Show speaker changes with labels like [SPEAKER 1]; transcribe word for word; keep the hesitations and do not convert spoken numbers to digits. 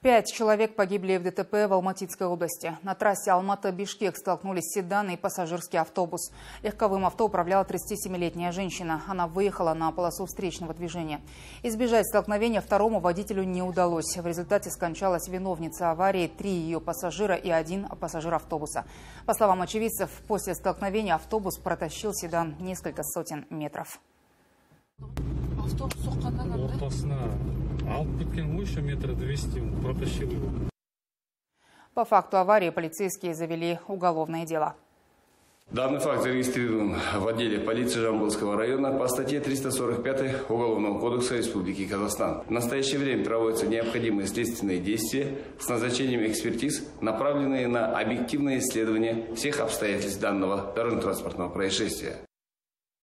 [SPEAKER 1] Пять человек погибли в ДТП в Алматинской области. На трассе Алматы-Бишкек столкнулись седан и пассажирский автобус. Легковым авто управляла тридцатисемилетняя женщина. Она выехала на полосу встречного движения. Избежать столкновения второму водителю не удалось. В результате скончалась виновница аварии, три ее пассажира и один пассажир автобуса. По словам очевидцев, после столкновения автобус протащил седан несколько сотен метров. По факту аварии полицейские завели уголовное дело.
[SPEAKER 2] Данный факт зарегистрирован в отделе полиции Жамбылского района по статье триста сорок пять Уголовного кодекса Республики Казахстан. В настоящее время проводятся необходимые следственные действия с назначением экспертиз, направленные на объективное исследование всех обстоятельств данного дорожно-транспортного происшествия.